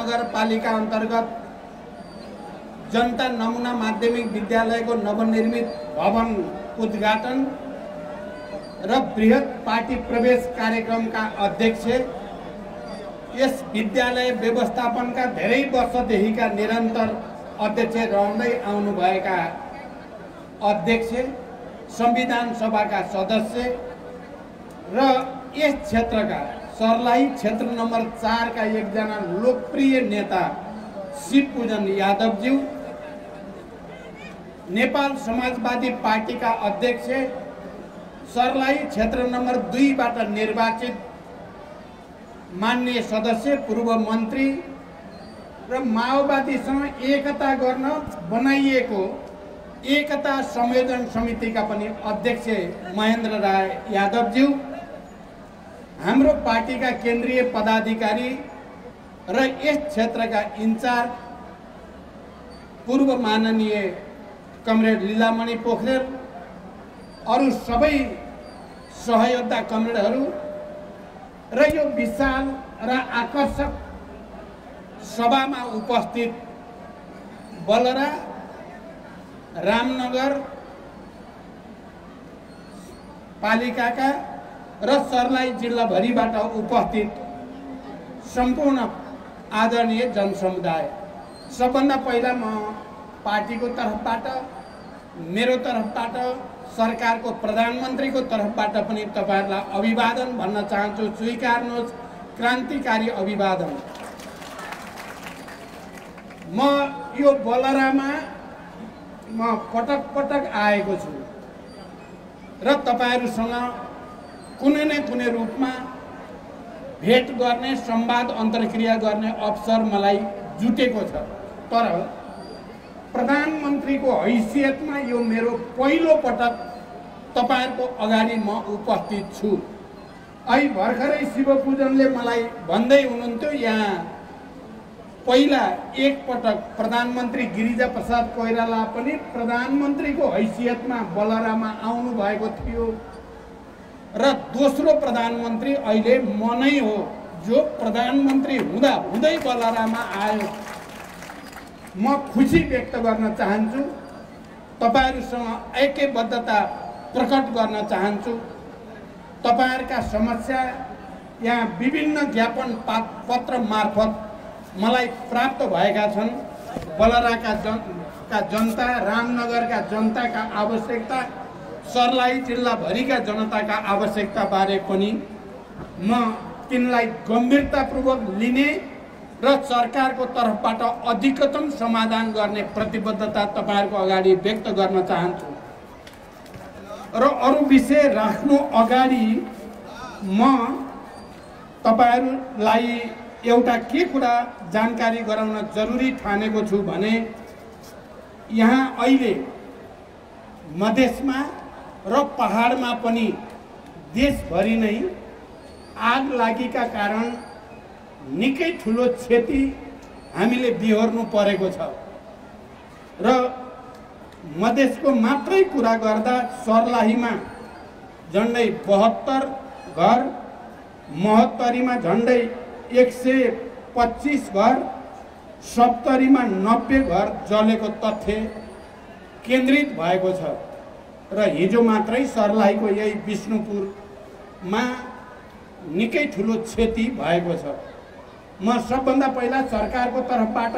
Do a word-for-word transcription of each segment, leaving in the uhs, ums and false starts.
नगरपालिका अन्तर्गत जनता नमुना माध्यमिक विद्यालयको नवनिर्मित भवन उद्घाटन र बृहत पार्टी प्रवेश कार्यक्रमका अध्यक्ष, यस विद्यालय व्यवस्थापनका धेरै वर्षदेखिका निरन्तर अध्यक्ष रहँदै आउनुभएका अध्यक्ष, संविधान सभाका सदस्य र यस क्षेत्रका सर्लाही क्षेत्र नम्बर चार का एकजना लोकप्रिय नेता शिवपूजन यादवज्यू, नेपाल समाजवादी पार्टीका अध्यक्ष, सर्लाही क्षेत्र नम्बर दुई बाट निर्वाचित माननीय सदस्य, पूर्व मन्त्री र माओवादीसँग एकता गर्न बनाइएको एकता संयोजन समितिका पनि अध्यक्ष महेन्द्र राय यादवज्यू, हाम्रो पार्टीका केन्द्रीय पदाधिकारी र यस क्षेत्रका इन्चार्ज पूर्व माननीय कमरेड लीलामणि पोखरेल, अरु सबै सहयोद्धा कमरेडहरू र यो विशाल र आकर्षक सभामा उपस्थित बलरा, रामनगर पालिकाका र सर्लाही जिल्लाभरिबाट उपस्थित सम्पूर्ण आदरणीय जनसमुदाय, सबभन्दा पहिला म पार्टीको तर्फबाट, मेरो तर्फबाट, सरकारको प्रधानमन्त्रीको तर्फबाट पनि तपाईहरुलाई अभिवादन भन्न चाहन्छु। स्वीकार्नुहोस्, क्रान्तिकारी अभिवादन। म यो बलरामा म पटक पटक आएको छु र तपाईहरुसँग कुनै न कुनै रूपमा भेट गर्ने, संवाद अन्तर्क्रिया गर्ने अवसर मलाई जुटेको छ, तर प्रधानमन्त्रीको हैसियतमा यो मेरो पहिलो पटक तपाईहरुको अगाडि म उपस्थित छु। अहिले भर्खरै शिवपूजनले मलाई भन्दै हुनुहुन्थ्यो, यहाँ पहिला एक पटक प्रधानमन्त्री गिरिजा प्रसाद कोइराला पनि प्रधानमन्त्रीको हैसियतमा बलरामा आउनु भएको थियो र दोस्रो प्रधानमन्त्री अहिले म नै हो जो प्रधानमन्त्री हुँदा हुँदै बलरामा आयो। म खुसी व्यक्त गर्न चाहन्छु, तपाईहरुसँग ऐक्यबद्धता प्रकट गर्न चाहन्छु। तपाईहरुका समस्या यहाँ विभिन्न ज्ञापन पत्र मार्फत मलाई प्राप्त भएका छन्। बलराका जन का जनता, रामनगरका जनताका आवश्यकता, सर्लाही जिल्लाभरिका जनताका आवश्यकता बारे पनि म तिनलाई गम्भीरतापूर्वक लिने र सरकारको तर्फबाट अधिकतम समाधान गर्ने प्रतिबद्धता तपाईहरुको अगाडि व्यक्त गर्न चाहन्छु। र अरु विषय राख्नु अगाडि म तपाईहरुलाई एउटा के कुरा जानकारी गराउन जरुरी ठानेको छु भने यहाँ अहिले मधेसमा र पहाडमा पनि देशभरि नै आग लागेका कारण निकै ठुलो क्षति हामीले बिहोर्नु परेको छ र मधेसको मात्रै कुरा गर्दा सर्लाहीमा झन्डै बहत्तर घर, महत्तरीमा झन्डै एक सय पच्चीस घर, सप्तरीमा नब्बे घर जलेको तथ्य केन्द्रित भएको छ र हिजो मात्रै सर्लाहीको यही विष्णुपुरमा निकै ठुलो क्षति भएको छ। म सबभन्दा पहिला सरकारको तर्फबाट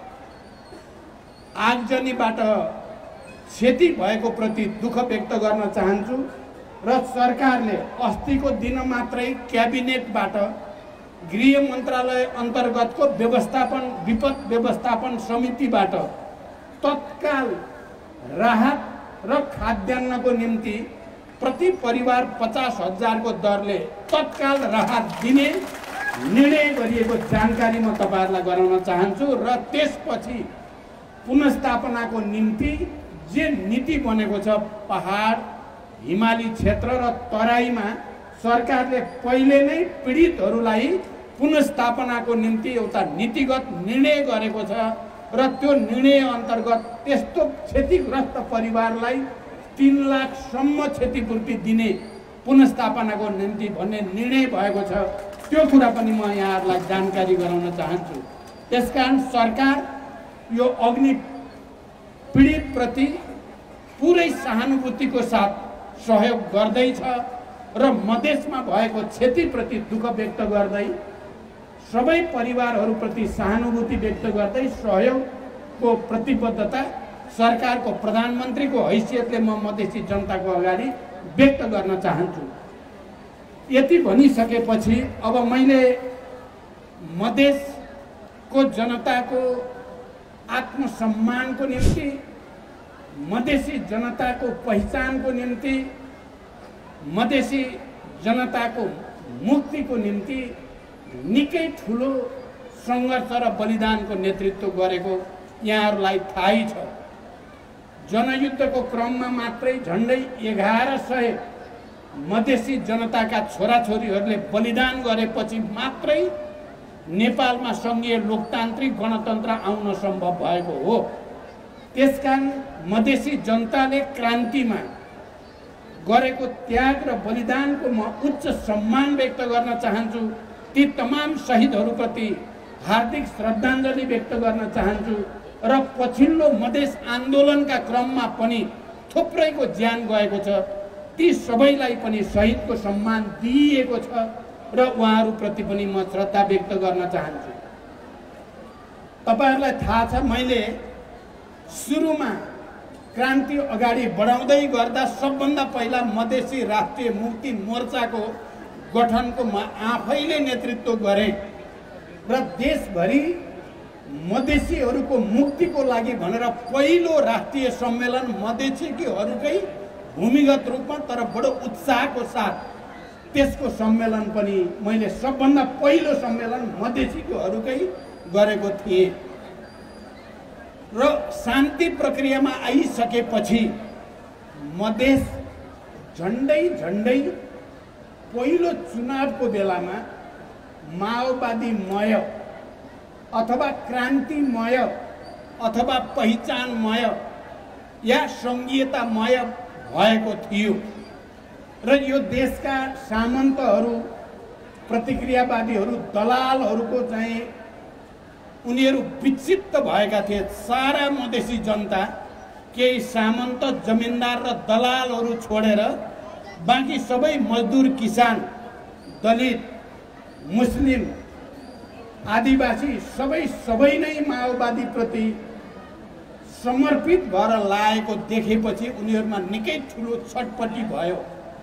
आगजनीबाट क्षति भएको प्रति दुःख व्यक्त गर्न चाहन्छु र सरकारले अस्तिको दिन मात्रै क्याबिनेटबाट गृह मन्त्रालय अन्तर्गतको व्यवस्थापन विपद व्यवस्थापन समितिबाट तत्काल राहत र खाद्यान्नको निम्ति प्रति परिवार पचास हजार को दरले तत्काल राहत दिने निर्णय गरिएको जानकारी म तपाईहरुलाई गराउन चाहन्छु र त्यसपछि पुनर्स्थापनाको निम्ति जे नीति बनेको छ पहाड, हिमाली क्षेत्र र तराईमा सरकारले पहिले नै पीडितहरूलाई पुनर्स्थापनाको निम्ति एउटा नीतिगत निर्णय गरेको छ र त्यो निर्णय अन्तर्गत त्यस्तो क्षतिग्रस्त परिवारलाई तीन लाख सम्म क्षतिपूर्ति दिने पुनर्स्थापनाको निम्ति भन्ने निर्णय भएको छ। त्यो कुरा पनि म यहाँहरुलाई जानकारी गराउन चाहन्छु त्यसकारण सरकार यो अग्नि पीडित प्रति पुरै सहानुभूतिको साथ सहयोग गर्दैछ र मधेसमा भएको क्षतिप्रति दुःख व्यक्त गर्दै सबै परिवारहरूप्रति सहानुभूति व्यक्त गर्दै सहयोगको प्रतिबद्धता सरकारको प्रधानमन्त्रीको हैसियतले म मधेसी जनताको अगाडि व्यक्त गर्न चाहन्छु। यति भनिसकेपछि अब मैले मधेसको जनताको आत्मसम्मानको निम्ति, मधेसी जनताको पहिचानको निम्ति, मधेसी जनताको मुक्तिको निम्ति निकै ठुलो सङ्घर्ष र बलिदानको नेतृत्व गरेको यहाँहरूलाई थाहै छ। जनयुद्धको क्रममा मात्रै झन्डै एघार सय मधेसी जनताका छोराछोरीहरूले बलिदान गरेपछि मात्रै नेपालमा सङ्घीय लोकतान्त्रिक गणतन्त्र आउन सम्भव भएको हो। त्यसकारण मधेसी जनताले क्रान्तिमा गरेको त्याग र बलिदानको म उच्च सम्मान व्यक्त गर्न चाहन्छु। ती तमाम शहीदहरूप्रति हार्दिक श्रद्धाञ्जली व्यक्त गर्न चाहन्छु र पछिल्लो मधेस आन्दोलनका क्रममा पनि थुप्रैको ज्यान गएको छ, ती सबैलाई पनि शहीदको सम्मान दिइएको छ र उहाँहरूप्रति पनि म श्रद्धा व्यक्त गर्न चाहन्छु। तपाईहरुलाई थाहा छ, मैले सुरुमा क्रान्ति अगाडि बढाउँदै गर्दा सबभन्दा पहिला मधेसी राष्ट्रिय मुक्ति मोर्चाको गठनको म आफैले नेतृत्व गरेँ र देशभरि मधेसीहरूको मुक्तिको लागि भनेर पहिलो राष्ट्रिय सम्मेलन मधेसीहरूकै भूमिगत रूपमा तर बडो उत्साहको साथ त्यसको सम्मेलन पनि मैले सबभन्दा पहिलो सम्मेलन मधेसीहरूकै गरेको थिएँ र शान्ति प्रक्रियामा आइसकेपछि मधेस झन्डै झन्डै पहिलो चुनावको बेलामा माओवादीमय अथवा क्रान्तिमय अथवा पहिचानमय या सङ्घीयतामय भएको थियो र यो देशका सामन्तहरू, प्रतिक्रियावादीहरू, दलालहरूको चाहिँ उनीहरू विक्षिप्त भएका थिए। सारा मधेसी जनता केही सामन्त, जमिनदार र दलालहरू छोडेर बाँकी सबै मजदुर, किसान, दलित, मुस्लिम, आदिवासी सबै सबै नै माओवादी प्रति समर्पित भएर लागेको देखेपछि उनीहरूमा निकै ठुलो छटपटी भयो।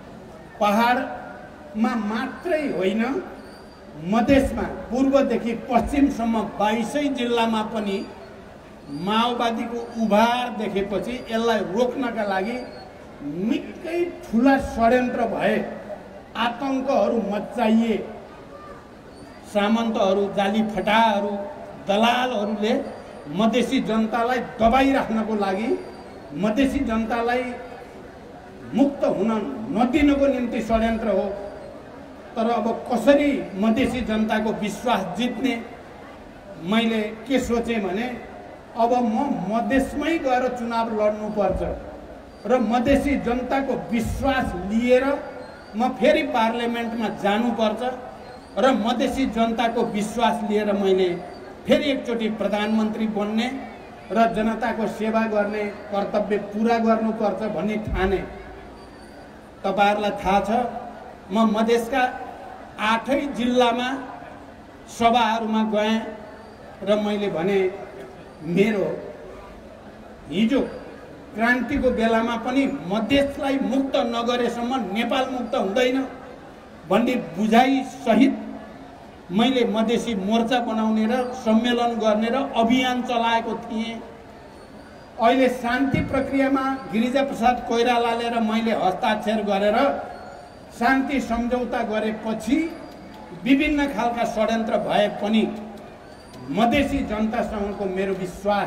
पहाडमा मात्रै होइन, मधेसमा पूर्वदेखि पश्चिमसम्म बाइसै जिल्लामा पनि माओवादीको उभार देखेपछि यसलाई रोक्नका लागि निकै ठुला षड्यन्त्र भए, आतंकहरू मच्चाइए। सामन्तहरू, जाली फटाहरू, दलालहरूले मधेसी जनतालाई दबाइराख्नको लागि, मधेसी जनतालाई मुक्त हुन नदिनको निम्ति षड्यन्त्र हो। तर अब कसरी मधेसी जनताको विश्वास जित्ने, मैले के सोचेँ भने अब म मधेसमै गएर चुनाव लड्नुपर्छ र मधेसी जनताको विश्वास लिएर म फेरि पार्लियामेन्टमा जानुपर्छ र मधेसी जनताको विश्वास लिएर मैले फेरि एकचोटि प्रधानमन्त्री बन्ने र जनताको सेवा गर्ने कर्तव्य पुरा गर्नुपर्छ भन्ने ठाने। तपाईहरुलाई थाहा छ, म मधेसका आठै जिल्लामा सभाहरूमा गएँ र मैले भने मेरो हिजो क्रान्तिको बेलामा पनि मधेसलाई मुक्त नगरेसम्म नेपाल मुक्त हुँदैन भन्ने बुझाइ सहित मैले मधेसी मोर्चा बनाउने र सम्मेलन गर्ने र अभियान चलाएको थिएँ। अहिले शान्ति प्रक्रियामा गिरिजाप्रसाद कोइरालाले र मैले हस्ताक्षर गरेर शान्ति सम्झौता गरेपछि विभिन्न खालका षड्यन्त्र भए पनि मधेसी जनतासँगको मेरो विश्वास,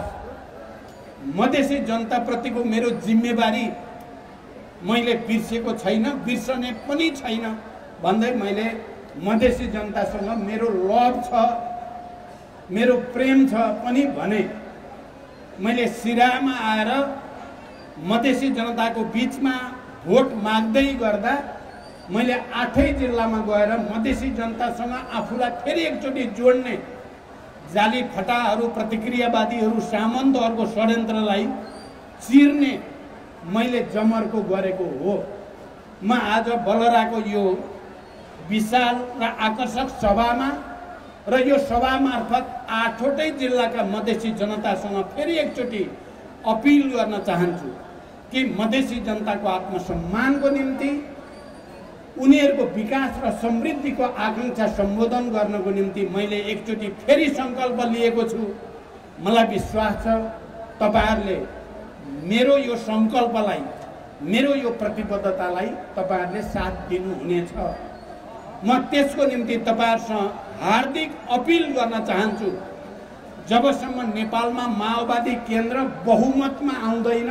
मधेसी जनताप्रतिको मेरो जिम्मेवारी मैले बिर्सेको छैन, बिर्सने पनि छैन भन्दै मैले मधेसी जनतासँग मेरो लभ छ, मेरो प्रेम छ पनि भने। मैले सिराहामा आएर मधेसी जनताको बीचमा भोट माग्दै गर्दा मैले आठै जिल्लामा गएर मधेसी जनतासँग आफूलाई फेरि एकचोटि जोड्ने जाली फटाहरू प्रतिक्रियावादीहरू सामन्तहरूको षड्यन्त्रलाई चिर्ने मैले जमर्को गरेको हो। म आज बलराको यो विशाल र आकर्षक सभामा र यो सभा मार्फत आठवटै जिल्लाका मधेसी जनतासँग फेरि एकचोटि अपिल गर्न चाहन्छु कि मधेसी जनताको आत्मसम्मानको निम्ति, उनीहरूको विकास र समृद्धिको आकांक्षा सम्बोधन गर्नको निम्ति मैले एकचोटि फेरि सङ्कल्प लिएको छु। मलाई विश्वास छ तपाईहरुले मेरो यो सङ्कल्पलाई, मेरो यो प्रतिबद्धतालाई तपाईहरुले साथ दिनुहुनेछ। म त्यसको निम्ति तपाईहरुसँग हार्दिक अपिल गर्न चाहन्छु। जबसम्म नेपालमा माओवादी केन्द्र बहुमतमा आउँदैन,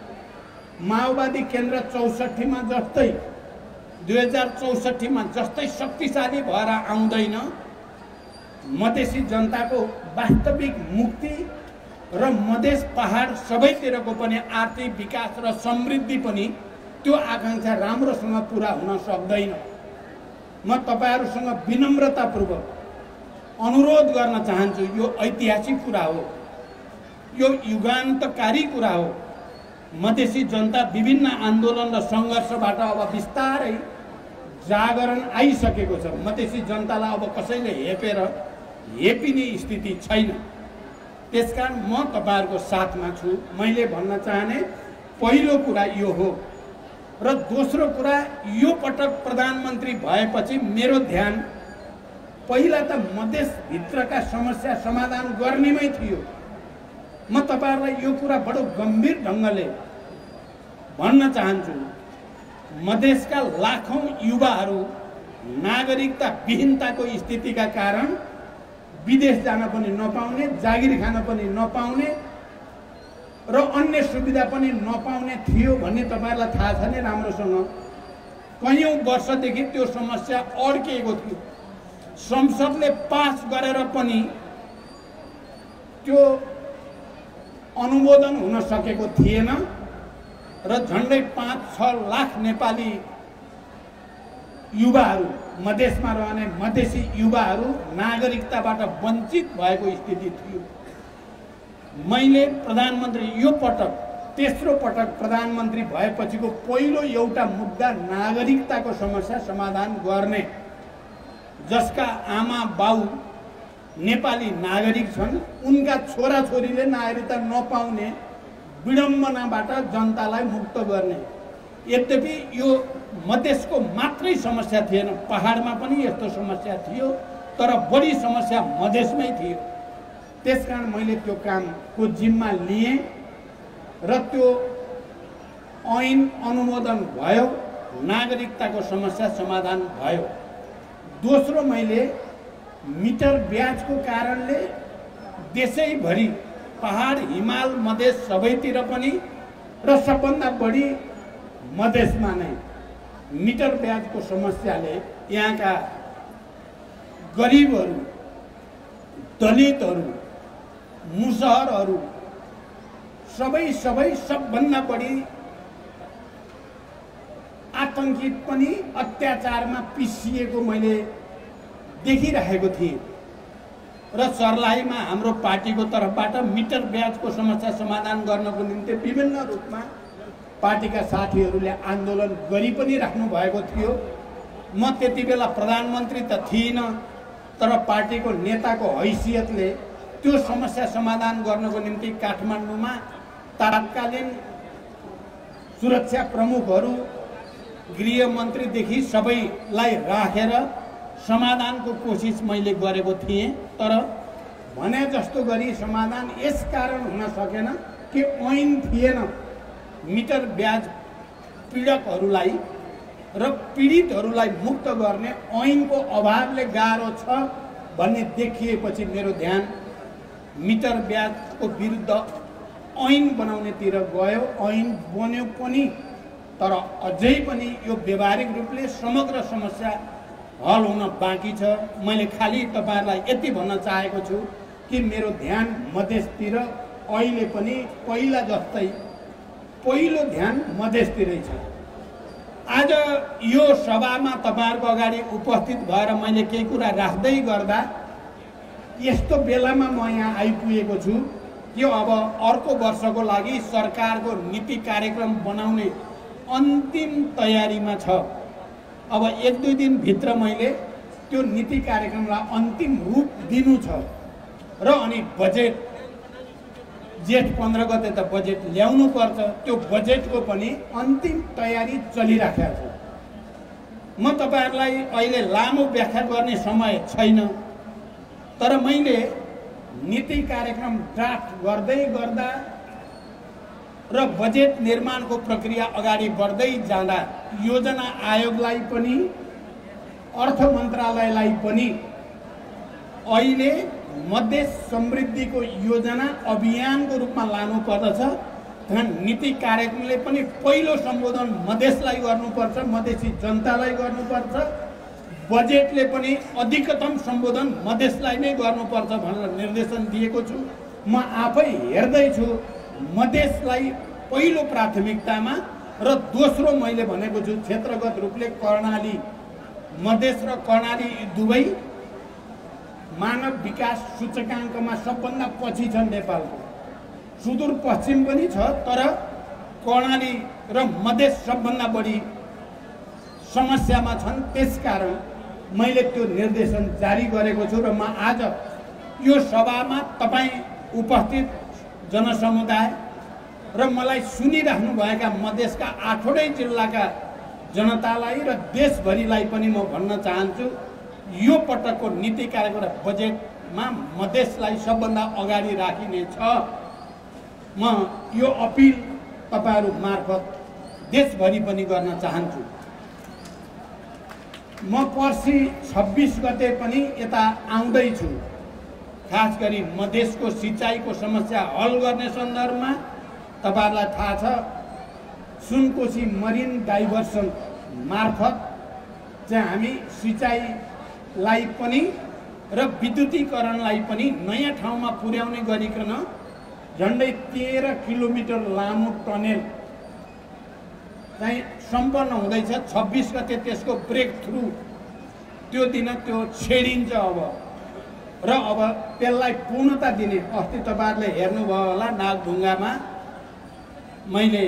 माओवादी केन्द्र चौसठी मा जस्तै दुई हजार चौसठी मा जस्तै शक्तिशाली भएर आउँदैन, मधेसी जनताको वास्तविक मुक्ति र मधेस पहाड सबैतिरको पनि आर्थिक विकास र समृद्धि पनि त्यो आकांक्षा राम्रोसँग पूरा हुन सक्दैन। म तपाईहरुसँग विनम्रतापूर्वक अनुरोध गर्न चाहन्छु। यो ऐतिहासिक कुरा हो, यो युगान्तकारी कुरा हो। मधेसी जनता विभिन्न आन्दोलन र संघर्षबाट अब बिस्तारै जागरण आइसकेको छ। मधेसी जनतालाई अब कसैले हेपेर हेपिने स्थिति छैन। त्यसकारण म तपाईहरुको साथमा छु। मैले भन्न चाहने पहिलो कुरा यो हो। र दोस्रो कुरा, यो पटक प्रधानमन्त्री भएपछि मेरो ध्यान पहिला त मधेस भित्रका समस्या समाधान गर्नेमै थियो। म तपाईहरुलाई यो कुरा बडो गम्भीर ढंगले भन्न चाहन्छु। मधेसका लाखौं युवाहरू नागरिकता विहीनताको स्थितिका कारण विदेश जान पनि नपाउने, जागिर खान पनि नपाउने र अन्य सुविधा पनि नपाउने थियो भन्ने तपाईहरुलाई थाहा छ नि राम्रोसँग। कयौं वर्षदेखि त्यो समस्या अड्किएको थियो। संसदले पास गरेर पनि त्यो अनुमोदन हुन सकेको थिएन र झन्डै पाँच छ लाख नेपाली युवाहरू, मधेसमा रहने मधेसी युवाहरू नागरिकताबाट वञ्चित भएको स्थिति थियो। मैले प्रधानमन्त्री यो पटक तेस्रो पटक प्रधानमन्त्री भएपछिको पहिलो एउटा मुद्दा नागरिकताको समस्या समाधान गर्ने। जसका आमा बाउ नेपाली नागरिक छन्, उनका छोराछोरीले नागरिकता नपाउने विडम्बनाबाट जनतालाई मुक्त गर्ने। यद्यपि यो मधेसको मात्रै समस्या थिएन, पहाडमा पनि यस्तो समस्या थियो, तर बढी समस्या मधेसमै थियो। त्यसकारण मैले त्यो कामको जिम्मा लिएँ र त्यो ऐन अनुमोदन भयो, नागरिकताको समस्या समाधान भयो। दोस्रो, मैले मिटर ब्याजको कारणले देशैभरि पहाड, हिमाल, मधेस सबैतिर पनि र सबभन्दा बढी मधेसमा नै मिटर ब्याजको समस्याले यहाँका गरिबहरू, दलितहरू, मुसहरहरू सबै सबै सबभन्दा बढी आतंकित पनि अत्याचारमा पिसिएको मैले देखिरहेको थिएँ। र सर्लाहीमा हाम्रो पार्टीको तर्फबाट मिटर ब्याजको समस्या समाधान गर्नको निम्ति विभिन्न रूपमा पार्टीका साथीहरूले आन्दोलन गरि पनि राख्नु भएको थियो। म त्यति बेला प्रधानमन्त्री त थिइनँ, तर पार्टीको नेताको हैसियतले त्यो समस्या समाधान गर्नको निम्ति काठमाडौँमा तत्कालीन सुरक्षा प्रमुखहरू, गृहमन्त्रीदेखि सबैलाई राखेर समाधानको कोसिस मैले गरेको थिएँ। तर भने जस्तो गरी समाधान यस कारण हुन सकेन कि ऐन थिएन। मिटर ब्याज पीडकहरूलाई र पीडितहरूलाई मुक्त गर्ने ऐनको अभावले गाह्रो छ भन्ने देखिएपछि मेरो ध्यान मिटर ब्याजको विरुद्ध ऐन बनाउनेतिर गयो। ऐन बन्यो पनि, तर अझै पनि यो व्यावहारिक रूपले समग्र समस्या हल हुन बाँकी छ। मैले खालि तपाईहरुलाई यति भन्न चाहेको छु कि मेरो ध्यान मधेसतिर अहिले पनि पहिला जस्तै पहिलो ध्यान मधेसतिरै छ। आज यो सभामा तपाईहरुको अगाडि उपस्थित भएर मैले केही कुरा राख्दै गर्दा यस्तो बेलामा म यहाँ आइपुगेको छु कि अब अर्को वर्षको लागि सरकारको नीति कार्यक्रम बनाउने अन्तिम तयारीमा छ। अब एक दुई दिनभित्र मैले त्यो नीति कार्यक्रमलाई अन्तिम रूप दिनु छ र अनि बजेट जेठ पन्ध्र गते त बजेट ल्याउनु पर्छ। त्यो बजेटको पनि अन्तिम तयारी चलिराखेको छ। म तपाईहरुलाई अहिले लामो व्याख्या गर्ने समय छैन, तर मैले नीति कार्यक्रम ड्राफ्ट गर्दै गर्दा र बजेट निर्माणको प्रक्रिया अगाडि बढ्दै जाँदा योजना आयोगलाई पनि अर्थ मन्त्रालयलाई पनि अहिले मधेस समृद्धिको योजना अभियानको रूपमा लानु पर्दछ। नीति कार्यक्रमले पनि पहिलो सम्बोधन मधेसलाई गर्नुपर्छ, मधेसी जनतालाई गर्नुपर्छ। बजेटले पनि अधिकतम सम्बोधन मधेसलाई नै गर्नुपर्छ भनेर निर्देशन दिएको छु। म आफै हेर्दैछु मधेसलाई पहिलो प्राथमिकतामा र दोस्रो मैले भनेको छु क्षेत्रगत रूपले कर्णाली, मधेस र कर्णाली दुवै मानव विकास सूचकाङ्कमा सबभन्दा पछि छन्। नेपालको सुदूरपश्चिम पनि छ, तर कर्णाली र मधेस सबभन्दा बढी समस्यामा छन्। त्यसकारण मैले त्यो निर्देशन जारी गरेको छु र म आज यो सभामा तपाईँ उपस्थित जनसमुदाय र मलाई सुनिराख्नुभएका मधेसका आठवटै जिल्लाका जनतालाई र देशभरिलाई पनि म भन्न चाहन्छु, यो पटकको नीति कार्यक्रम र बजेटमा मधेसलाई सबभन्दा अगाडि राखिनेछ। म यो अपिल तपाईहरु मार्फत देशभरि पनि गर्न चाहन्छु। म पर्सि छब्बीस गते पनि यता आउँदैछु। खास गरी मधेसको सिंचाइको समस्या हल गर्ने सन्दर्भमा तपाईहरुलाई थाहा छ सुनकोशी मरिन डाइभर्सन मार्फत चाहिँ हामी सिंचाइलाई पनि र विद्युतीकरणलाई पनि नयाँ ठाउँमा पुर्याउने गरिकन झन्डै तेह्र किलोमिटर लामो टनेल चाहिँ सम्पन्न हुँदैछ। छब्बीस गते त्यसको ब्रेक थ्रु त्यो दिन त्यो छेडिन्छ अब र अब त्यसलाई पूर्णता दिने। अस्ति तपाईहरुले हेर्नुभयो होला नागढुङ्गामा मैले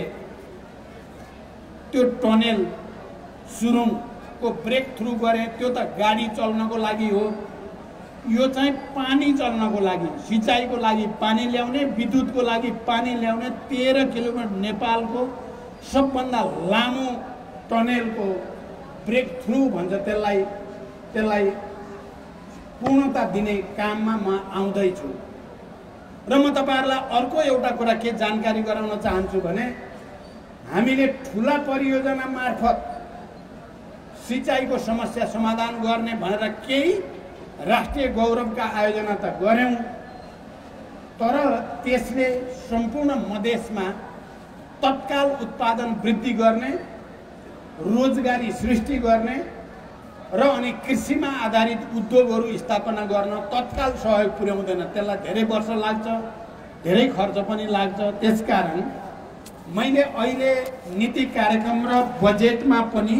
त्यो टनेल सुरुङको ब्रेक थ्रु गरेँ। त्यो त गाडी चल्नको लागि हो, यो चाहिँ पानी चल्नको लागि, सिंचाइको लागि पानी ल्याउने, विद्युतको लागि पानी ल्याउने तेह्र किलोमिटर नेपालको सबभन्दा लामो टनेलको ब्रेक थ्रु भन्छ त्यसलाई, त्यसलाई पूर्णता दिने काममा म आउँदैछु। र म तपाईहरुलाई अर्को एउटा कुरा के जानकारी गराउन चाहन्छु भने हामीले ठुला परियोजना मार्फत सिंचाइको समस्या समाधान गर्ने भनेर केही राष्ट्रिय गौरवका आयोजना त गर्यौं, तर त्यसले सम्पूर्ण मधेसमा तत्काल उत्पादन वृद्धि गर्ने, रोजगारी सृष्टि गर्ने र अनि कृषिमा आधारित उद्योगहरू स्थापना गर्न तत्काल सहयोग पुर्याउँदैन। त्यसलाई धेरै वर्ष लाग्छ, धेरै खर्च पनि लाग्छ। त्यसकारण मैले अहिले नीति कार्यक्रम र बजेटमा पनि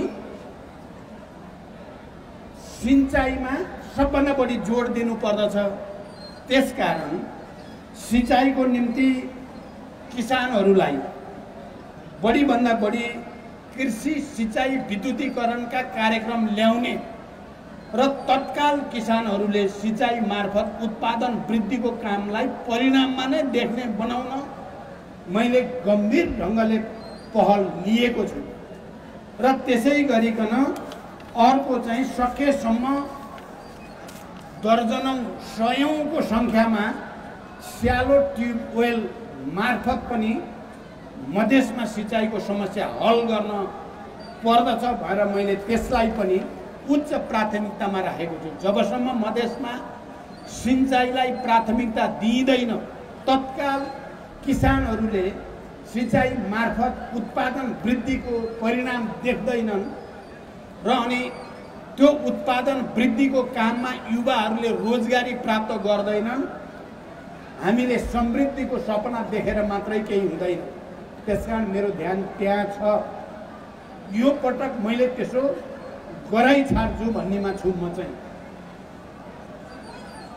सिंचाइमा सबभन्दा बढी जोड दिनु पर्दछ। त्यसकारण सिंचाइको निम्ति किसानहरूलाई बढी भन्दा बढी कृषि सिंचाइ विद्युतीकरणका कार्यक्रम ल्याउने र तत्काल किसानहरूले सिंचाइ मार्फत उत्पादन वृद्धिको कामलाई परिणाममा नै देख्ने बनाउन मैले गम्भीर ढङ्गले पहल लिएको छु। र त्यसै गरिकन अर्को चाहिँ सकेसम्म दर्जनौं सयौंको संख्यामा स्यालो ट्युबवेल मार्फत पनि मधेसमा सिंचाइको समस्या हल गर्न पर्दछ भनेर मैले त्यसलाई पनि उच्च प्राथमिकतामा राखेको छु। जबसम्म मधेसमा सिंचाइलाई प्राथमिकता दिइँदैन, तत्काल किसानहरूले सिंचाइ मार्फत उत्पादन वृद्धिको परिणाम देख्दैनन् र अनि त्यो उत्पादन वृद्धिको काममा युवाहरूले रोजगारी प्राप्त गर्दैनन्, हामीले समृद्धिको सपना देखेर मात्रै केही हुँदैन। त्यसकारण मेरो ध्यान त्यहाँ छ। यो पटक मैले त्यसो गराइ छाड्छु भन्नेमा छु। म चाहिँ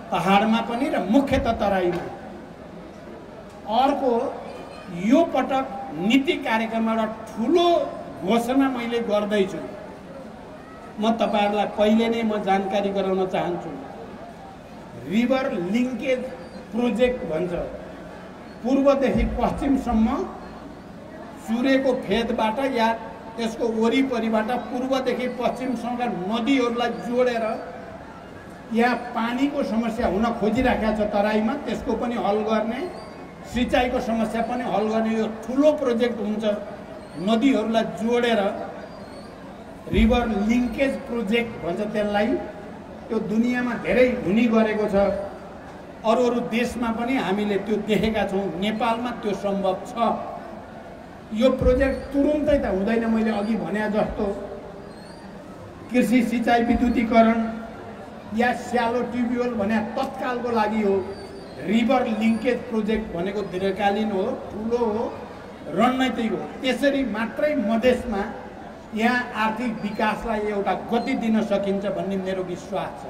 पहाडमा पनि र मुख्यतः तराईमा। अर्को यो पटक नीति कार्यक्रममा एउटा ठुलो घोषणा मैले गर्दैछु। म तपाईहरुलाई पहिले नै म जानकारी गराउन चाहन्छु। रिभर लिङ्केज प्रोजेक्ट भन्छ। पूर्वदेखि पश्चिमसम्म सूर्यको फेदबाट या त्यसको वरिपरिबाट पूर्वदेखि पश्चिमसँग नदीहरूलाई जोडेर यहाँ पानीको समस्या हुन खोजिराखेको छ तराईमा, त्यसको पनि हल गर्ने, सिँचाइको समस्या पनि हल गर्ने यो ठुलो प्रोजेक्ट हुन्छ। नदीहरूलाई जोडेर रिभर लिङ्केज प्रोजेक्ट भन्छ त्यसलाई। त्यो दुनियाँमा धेरै हुने गरेको छ। अरू अरू देशमा पनि हामीले त्यो देखेका छौँ। नेपालमा त्यो सम्भव छ। यो प्रोजेक्ट तुरुन्तै त हुँदैन। मैले अघि भने जस्तो कृषि सिँचाइ विद्युतीकरण या स्यालो ट्युबवेल भने तत्कालको लागि हो। रिभर लिङ्केज प्रोजेक्ट भनेको दीर्घकालीन हो, ठुलो हो, रणनीतिक हो। त्यसरी मात्रै मधेसमा यहाँ आर्थिक विकासलाई एउटा गति दिन सकिन्छ भन्ने मेरो विश्वास छ।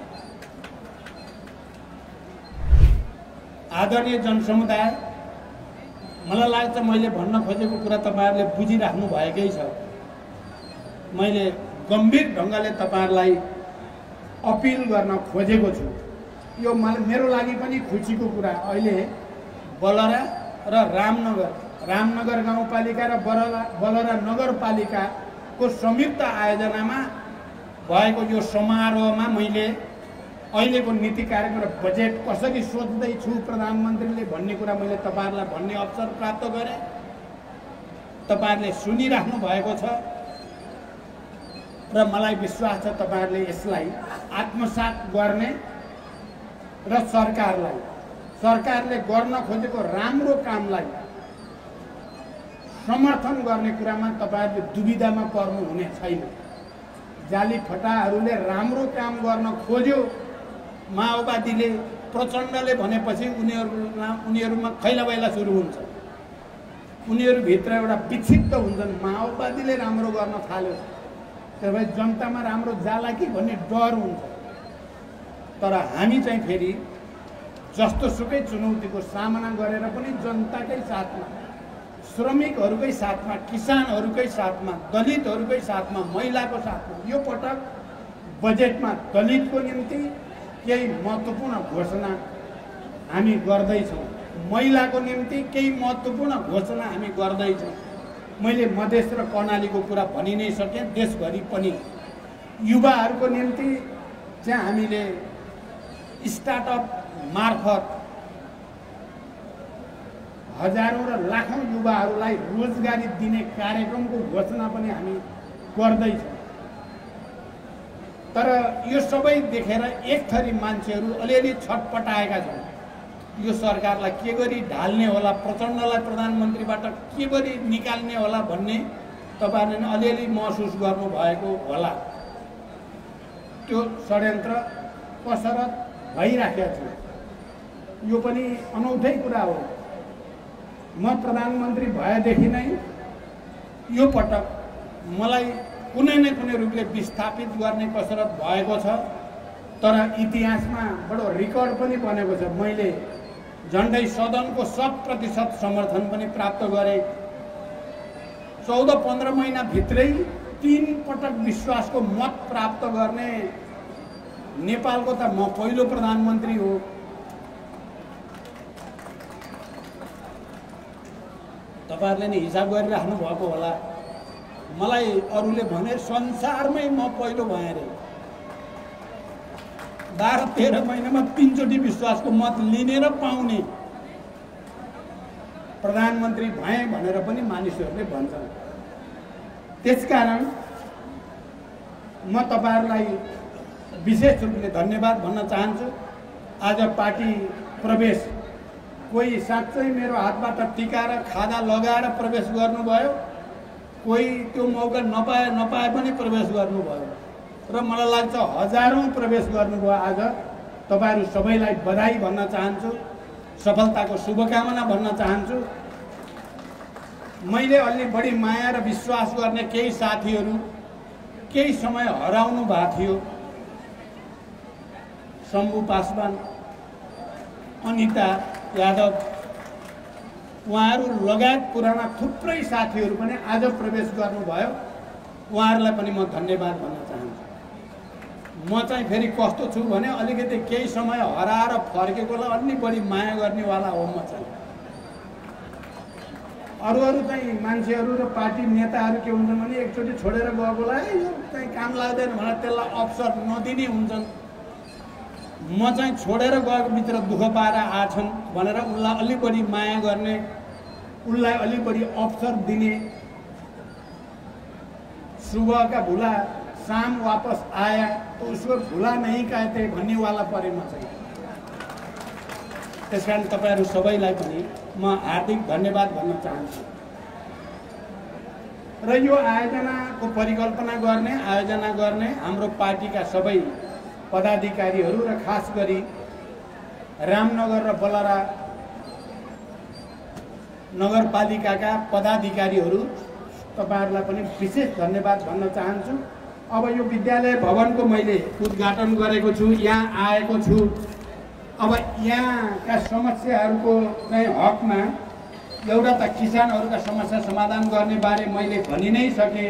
आदरणीय जनसमुदाय, मलाई लाग्छ मैले भन्न खोजेको कुरा तपाईहरुले बुझिराख्नु भएकै छ। मैले गम्भीर ढंगले तपाईहरुलाई अपिल गर्न खोजेको छु। यो मेरो लागि पनि खुसीको कुरा। अहिले बलरा र रामनगर रामनगर गाउँपालिका र बलरा बलरा नगरपालिकाको संयुक्त आयोजनामा भएको यो समारोहमा मैले अहिलेको नीति कार्यक्रम र बजेट कसरी सोच्दैछु प्रधानमन्त्रीले भन्ने कुरा मैले तपाईहरुलाई भन्ने अवसर प्राप्त गरेँ। तपाईहरुले सुनिराख्नु भएको छ र मलाई विश्वास छ तपाईहरुले यसलाई आत्मसात गर्ने र सरकारलाई सरकारले गर्न खोजेको राम्रो कामलाई समर्थन गर्ने कुरामा तपाईहरुले दुविधामा पर्नु हुने छैन। जाली फटाहरूले राम्रो काम गर्न खोज्यो, माओवादीले प्रचण्डले भनेपछि उनीहरुमा उनीहरुमा खैलाबैला सुरु हुन्छ। उनीहरुभित्र एउटा विक्षिप्त हुन्छन्। माओवादीले राम्रो गर्न थाल्यो त्यसपछि जनतामा राम्रो जाला कि भन्ने डर हुन्छ। तर हामी चाहिँ फेरि जस्तो सुकै चुनौतीको सामना गरेर पनि जनताकै साथमा, श्रमिकहरूकै साथमा, किसानहरूकै साथमा, दलितहरूकै साथमा, महिलाको साथमा यो पटक बजेटमा दलितको निम्ति केही महत्त्वपूर्ण घोषणा हामी गर्दैछौँ। महिलाको निम्ति केही महत्त्वपूर्ण घोषणा हामी गर्दैछौँ। मैले मधेस र कर्णालीको कुरा भनि नै सकेँ। देशभरि पनि युवाहरूको निम्ति चाहिँ हामीले स्टार्टअप मार्फत हजारौं र लाखौं युवाहरूलाई रोजगारी दिने कार्यक्रमको घोषणा पनि हामी गर्दैछौँ। तर यो सबै देखेर एक थरी मान्छेहरू अलिअलि छटपटाएका छन्। यो सरकारलाई के गरी ढाल्ने होला, प्रचण्डलाई प्रधानमन्त्रीबाट के गरी निकाल्ने होला भन्ने तपाईहरुले अलिअलि महसुस गर्नुभएको होला। त्यो षड्यन्त्र कसरत भइराखेको छ। यो पनि अनौठै कुरा हो। म प्रधानमन्त्री भएदेखि नै यो पटक मलाई कुनै न कुनै रूपले विस्थापित गर्ने कसरत भएको छ। तर इतिहासमा बडो रेकर्ड पनि बनेको छ। मैले झन्डै सदनको शत प्रतिशत समर्थन पनि प्राप्त गरेँ। चौध पन्ध्र महिना भित्रै तीन पटक विश्वासको मत प्राप्त गर्ने नेपालको त म पहिलो प्रधानमन्त्री हो। तपाईहरुले नि हिसाब गरिराख्नु भएको होला। मलाई अरूले भने संसारमै म पहिलो भएँ रे। बाह्र तेह्र महिनामा तीनचोटि विश्वासको मत लिने र पाउने प्रधानमन्त्री भएँ भनेर पनि मानिसहरूले भन्छन्। त्यसकारण म तपाईहरुलाई विशेष रूपले धन्यवाद भन्न चाहन्छु। आज पार्टी प्रवेश कोही साँच्चै मेरो हातबाट टिकाएर खादा लगाएर प्रवेश गर्नुभयो, कोही त्यो मौका नपाए नपाए पनि प्रवेश गर्नुभयो र मलाई लाग्छ हजारौं प्रवेश गर्नुभयो। आज तपाईहरु सबैलाई बधाई भन्न चाहन्छु, सफलताको शुभकामना भन्न चाहन्छु। मैले अलि बढी माया र विश्वास गर्ने केही साथीहरू केही समय हराउनु भएको थियो। शम्भु पासवान अनिता यादव उहाँहरू लगायत पुराना थुप्रै साथीहरू पनि आज प्रवेश गर्नुभयो। उहाँहरूलाई पनि म धन्यवाद भन्न चाहन्छु। म चाहिँ फेरि कस्तो छु भने अलिकति केही समय हराएर फर्केकोलाई अलि बढी माया गर्नेवाला हो म चाहिँ। अरू अरू चाहिँ मान्छेहरू र पार्टी नेताहरू के हुन्छन् भने एकचोटि छोडेर गएकोलाई यो चाहिँ काम लाग्दैन भनेर त्यसलाई अवसर नदिने हुन्छन्। म चाहिँ छोडेर गएको भित्र दुःख पाएर आछन् भनेर उनलाई अलि बढी माया गर्ने, उनलाई अलि बढी अवसर दिने, सुबह का भुला शाम वापस आया तो उसको भुला नहीं कहते भन्ने वाला परे म चाहिँ। त्यसकारण तपाईहरु सबैलाई पनि म हार्दिक धन्यवाद भन्न चाहन्छु। र यो आयोजनाको परिकल्पना गर्ने, आयोजना गर्ने हाम्रो पार्टीका सबै पदाधिकारीहरू र खास गरी रामनगर र बलरा नगरपालिकाका पदाधिकारीहरू तपाईहरुलाई पनि विशेष धन्यवाद भन्न चाहन्छु। अब यो विद्यालय भवनको मैले उद्घाटन गरेको छु, यहाँ आएको छु। अब यहाँका समस्याहरूको चाहिँ हकमा एउटा त किसानहरूका समस्या समाधान गर्ने बारे मैले भनि नै सके।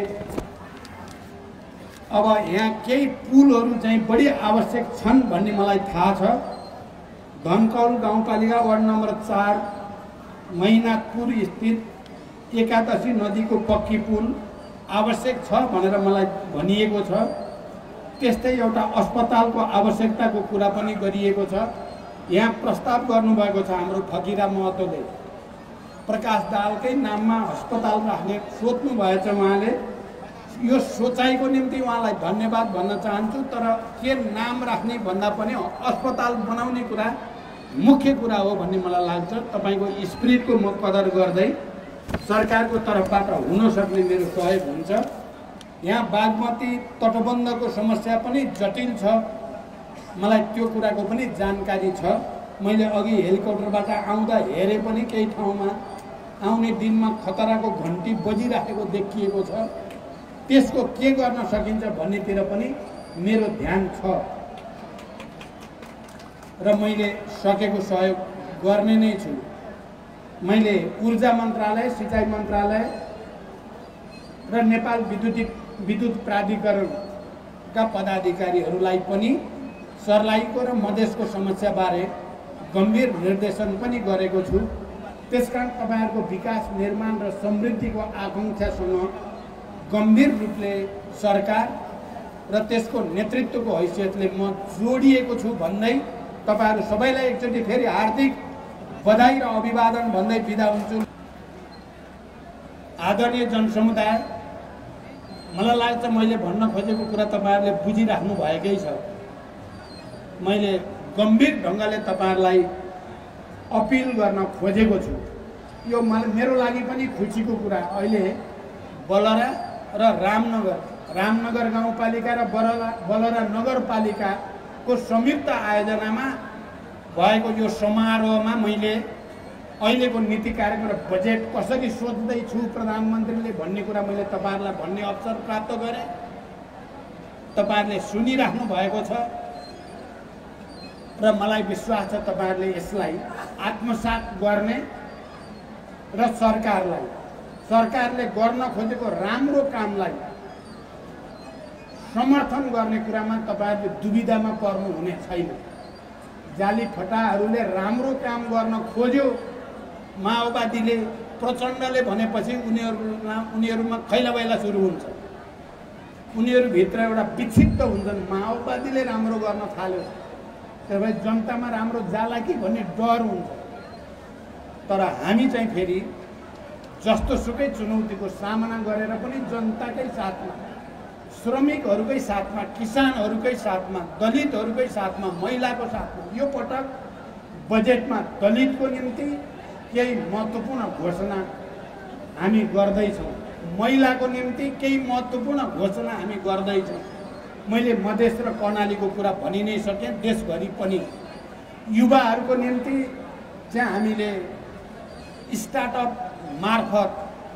अब यहाँ केही पुलहरू चाहिँ बढी आवश्यक छन् भन्ने मलाई थाहा छ। धनकौल गाउँपालिका वार्ड नम्बर चार मैनाकपुर स्थित एकादशी नदीको पक्की पुल आवश्यक छ भनेर मलाई भनिएको छ। त्यस्तै एउटा अस्पतालको आवश्यकताको कुरा पनि गरिएको छ। यहाँ प्रस्ताव गर्नुभएको छ हाम्रो फकिरा महतोले, प्रकाश दाहालकै नाममा अस्पताल राख्ने सोच्नु भएछ उहाँले। यो सोचाइको निम्ति उहाँलाई धन्यवाद भन्न चाहन्छु। तर के नाम राख्ने भन्दा पनि अस्पताल बनाउने कुरा मुख्य कुरा हो भन्ने मलाई लाग्छ। तपाईको स्पिरिटको म कदर गर्दै सरकारको तर्फबाट हुन सक्ने मेरो सहयोग हुन्छ। यहाँ बागमती तटबन्धको समस्या पनि जटिल छ, मलाई त्यो कुराको पनि जानकारी छ। मैले अघि हेलिकप्टरबाट आउँदा हेरे पनि केही ठाउँमा आउने दिनमा खतराको घन्टी बजिराखेको देखिएको छ। त्यसको के गर्न सकिन्छ भन्नेतिर पनि मेरो ध्यान छ र मैले सकेको सहयोग गर्ने नै छु। मैले ऊर्जा मन्त्रालय, सिंचाई मन्त्रालय र नेपाल विद्युत विद्युत प्राधिकरणका पदाधिकारीहरूलाई पनि सर्लाहीको र मधेसको समस्याबारे गम्भीर निर्देशन पनि गरेको छु। त्यसकारण तपाईहरुको विकास, निर्माण र समृद्धिको आकांक्षासँग गम्भीर रूपले सरकार र त्यसको नेतृत्वको हैसियतले म जोडिएको छु भन्दै तपाईहरु सबैलाई एकचोटि फेरि हार्दिक बधाई र अभिवादन भन्दै बिदा हुन्छु। आदरणीय जनसमुदाय, मलाई लाग्छ मैले भन्न खोजेको कुरा तपाईहरुले बुझिराख्नु भएकै छ। मैले गम्भीर ढंगले तपाईहरुलाई अपिल गर्न खोजेको छु। यो मेरो लागि पनि खुसीको कुरा। अहिले बलरा र रामनगर रामनगर गाउँपालिका र बलरा बलरा नगरपालिकाको संयुक्त आयोजनामा भएको यो समारोहमा मैले अहिलेको नीति कार्यक्रम र बजेट कसरी सोच्दै छु प्रधानमन्त्रीले भन्ने कुरा मैले तपाईहरुलाई भन्ने अवसर प्राप्त गरे। तपाईहरुले सुनिराख्नु भएको छ र मलाई विश्वास छ तपाईहरुले यसलाई आत्मसात गर्ने र सरकारलाई सरकारले गर्न खोजेको राम्रो कामलाई समर्थन गर्ने कुरामा तपाईहरुले दुविधामा पर्नु हुने छैन। जाली फटाहरूले राम्रो काम गर्न खोज्यो, माओवादीले प्रचण्डले भनेपछि उनीहरुमा उनीहरुमा खैलाबैला सुरु हुन्छ। उनीहरु भित्र एउटा विक्षिप्त हुन्छन्। माओवादीले राम्रो गर्न थाल्यो त्यसै जनतामा राम्रो जाला कि भन्ने डर हुन्छ। तर हामी चाहिँ फेरि जस्तो सुकै चुनौतीको सामना गरेर पनि जनताकै साथमा, श्रमिकहरूकै साथमा, किसानहरूकै साथमा, दलितहरूकै साथमा, महिलाको साथमा यो पटक बजेटमा दलितको निम्ति केही महत्त्वपूर्ण घोषणा हामी गर्दैछौँ। महिलाको निम्ति केही महत्त्वपूर्ण घोषणा हामी गर्दैछौँ। मैले मधेस र कर्णालीको कुरा भनि नै सकेँ। देशभरि पनि युवाहरूको निम्ति चाहिँ हामीले स्टार्टअप मार्फत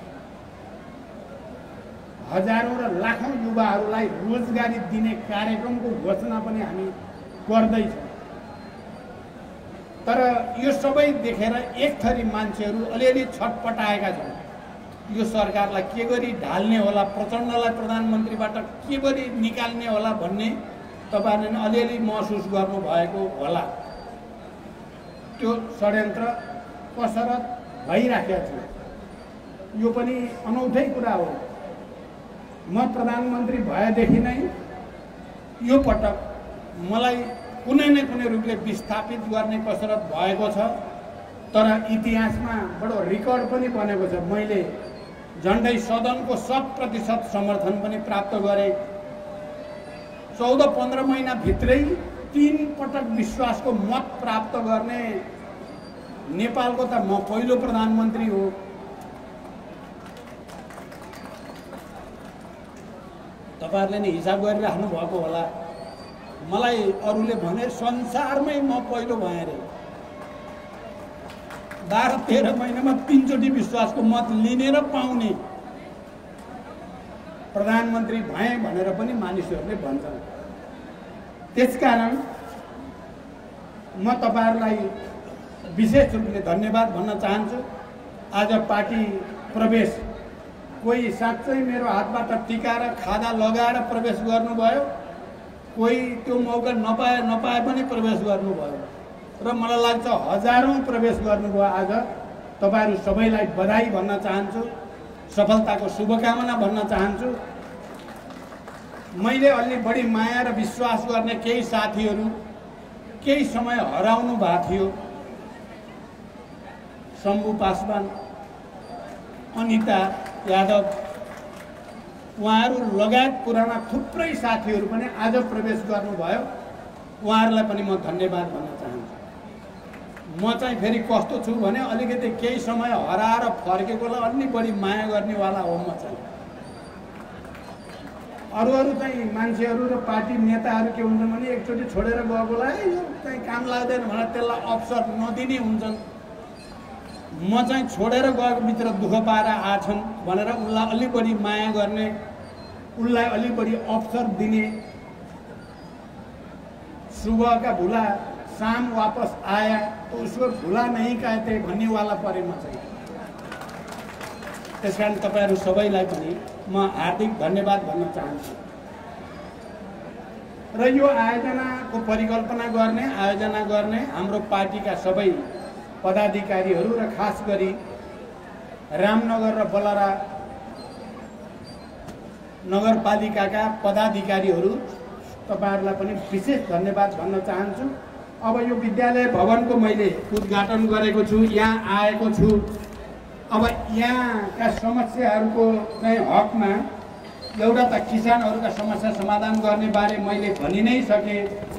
हजारौं र लाखौं युवाहरूलाई रोजगारी दिने कार्यक्रमको घोषणा पनि हामी गर्दैछौँ। तर यो सबै देखेर एक थरी मान्छेहरू अलिअलि छटपटाएका छन्। यो सरकारलाई के गरी ढाल्ने होला, प्रचण्डलाई प्रधानमन्त्रीबाट के गरी निकाल्ने होला भन्ने तपाईहरुले अलिअलि महसुस गर्नुभएको होला। त्यो षड्यन्त्र कसरत भइराखेको छ। यो पनि अनौठै कुरा हो। म प्रधानमन्त्री भएदेखि नै यो पटक मलाई कुनै न कुनै रूपले विस्थापित गर्ने कसरत भएको छ। तर इतिहासमा बडो रेकर्ड पनि बनेको छ। मैले झन्डै सदनको शत प्रतिशत समर्थन पनि प्राप्त गरेँ। चौध पन्ध्र महिना भित्रै तीन पटक विश्वासको मत प्राप्त गर्ने नेपालको त म पहिलो प्रधानमन्त्री हो। तपाईहरुले नि हिसाब गरिराख्नु भएको होला। मलाई अरूले भने संसारमै म पहिलो भएँ रे। बाह्र तेह्र महिनामा तीनचोटि विश्वासको मत लिने र पाउने प्रधानमन्त्री भएँ भनेर पनि मानिसहरूले भन्छन्। त्यसकारण म तपाईहरुलाई विशेष रूपले धन्यवाद भन्न चाहन्छु। आज पार्टी प्रवेश कोही साँच्चै मेरो हातबाट टिकाएर खादा लगाएर प्रवेश गर्नुभयो, कोही त्यो मौका नपाए नपाए पनि प्रवेश गर्नुभयो र मलाई लाग्छ हजारौं प्रवेश गर्नुभयो। आज तपाईहरु सबैलाई बधाई भन्न चाहन्छु, सफलताको शुभकामना भन्न चाहन्छु। मैले अलि बढी माया र विश्वास गर्ने केही साथीहरू केही समय हराउनु भएको थियो। शम्भु पासवान, अनिता यादव, उहाँहरू लगायत पुराना थुप्रै साथीहरू पनि आज प्रवेश गर्नुभयो। उहाँहरूलाई पनि म धन्यवाद भन्न चाहन्छु। म चाहिँ फेरि कस्तो छु भने अलिकति केही समय हराएर फर्केकोलाई अलि बढी माया गर्नेवाला हो। म चाहिँ अरू अरू चाहिँ मान्छेहरू र पार्टी नेताहरू के हुन्छन् भने एकचोटि छोडेर गएकोलाई यो चाहिँ काम लाग्दैन भनेर त्यसलाई अवसर नदिने हुन्छन्। म चाहिँ छोडेर गएको भित्र दुःख पाएर आछन् भनेर उनलाई अलि बढी माया गर्ने, उनलाई अलि बढी अवसर दिने, सुबह का भुला शाम वापस आया तो उसको भुला नहीं कहते भन्ने वाला परे म चाहिँ। त्यसकारण तपाईहरु सबैलाई पनि म हार्दिक धन्यवाद भन्न चाहन्छु। र यो आयोजनाको परिकल्पना गर्ने, आयोजना गर्ने हाम्रो पार्टीका सबै पदाधिकारीहरू र खास गरी रामनगर र बलरा नगरपालिकाका पदाधिकारीहरू तपाईहरुलाई पनि विशेष धन्यवाद भन्न चाहन्छु। अब यो विद्यालय भवनको मैले उद्घाटन गरेको छु, यहाँ आएको छु। अब यहाँका समस्याहरूको चाहिँ हकमा एउटा त किसानहरूका समस्या समाधान गर्ने बारे मैले भनि नै सके।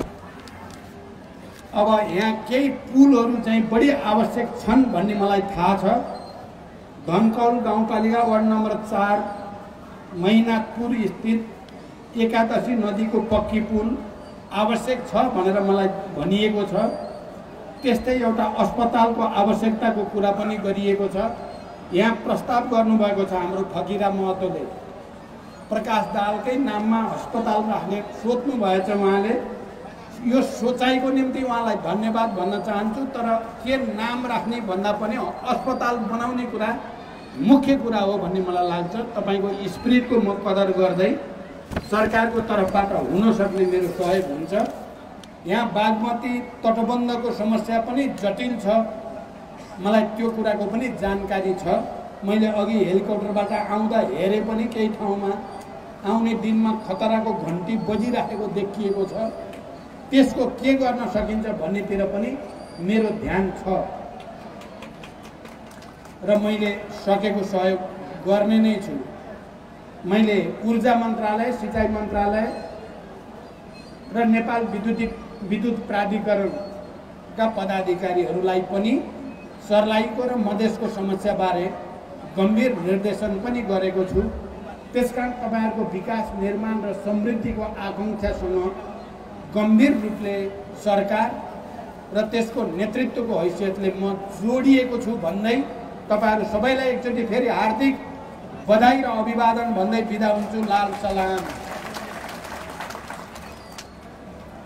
अब यहाँ केही पुलहरू चाहिँ बढी आवश्यक छन् भन्ने मलाई थाहा छ। धनकौल गाउँपालिका वार्ड नम्बर चार महिनाथपुर स्थित एकादशी नदीको पक्की पुल आवश्यक छ भनेर मलाई भनिएको छ। त्यस्तै एउटा अस्पतालको आवश्यकताको कुरा पनि गरिएको छ। यहाँ प्रस्ताव गर्नुभएको छ हाम्रो फकिरा महतोले, प्रकाश दाहालकै नाममा अस्पताल राख्ने सोच्नु भएछ उहाँले। यो सोचाइको निम्ति उहाँलाई धन्यवाद भन्न चाहन्छु। तर के नाम राख्ने भन्दा पनि अस्पताल बनाउने कुरा मुख्य कुरा हो भन्ने मलाई लाग्छ। तपाईको स्पिरिटको म कदर गर्दै सरकारको तर्फबाट हुन सक्ने मेरो सहयोग हुन्छ। यहाँ बागमती तटबन्धको समस्या पनि जटिल छ, मलाई त्यो कुराको पनि जानकारी छ। मैले अघि हेलिकप्टरबाट आउँदा हेरे पनि केही ठाउँमा आउने दिनमा खतराको घन्टी बजिरहेको देखिएको छ। त्यसको के गर्न सकिन्छ भन्नेतिर पनि मेरो ध्यान छ र मैले सकेको सहयोग गर्ने नै छु। मैले ऊर्जा मन्त्रालय, सिँचाइ मन्त्रालय र नेपाल विद्युत विद्युत प्राधिकरणका पदाधिकारीहरूलाई पनि सर्लाहीको र मधेसको समस्याबारे गम्भीर निर्देशन पनि गरेको छु। त्यसकारण तपाईहरुको विकास, निर्माण र समृद्धिको आकांक्षासँग गम्भीर रूपले सरकार र त्यसको नेतृत्वको हैसियतले म जोडिएको छु भन्दै तपाईहरु सबैलाई एकचोटि फेरि हार्दिक बधाई र अभिवादन भन्दै बिदा हुन्छु। लाल सलाम।